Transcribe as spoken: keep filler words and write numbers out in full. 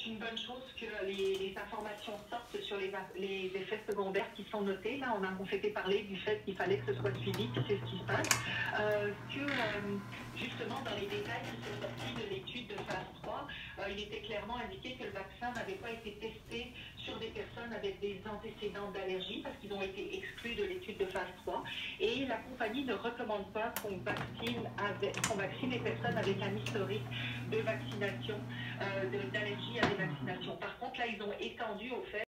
une bonne chose que les, les informations sortent sur les, les effets secondaires qui sont notés. Là, on, a, on s'était parlé du fait qu'il fallait que ce soit suivi, que c'est ce qui se passe. Euh, que euh, justement, dans les détails qui sont sortis de l'étude de phase trois, euh, il était clairement indiqué que le vaccin n'avait pas été testé sur des personnes avec des antécédents d'allergie parce qu'ils ont été exclus de l'étude de phase trois. Et la compagnie ne recommande pas qu'on vaccine, avec, qu'on vaccine les personnes avec un historique de vaccination, euh, d'allergie à des vaccinations. Par contre, là, ils ont étendu au fait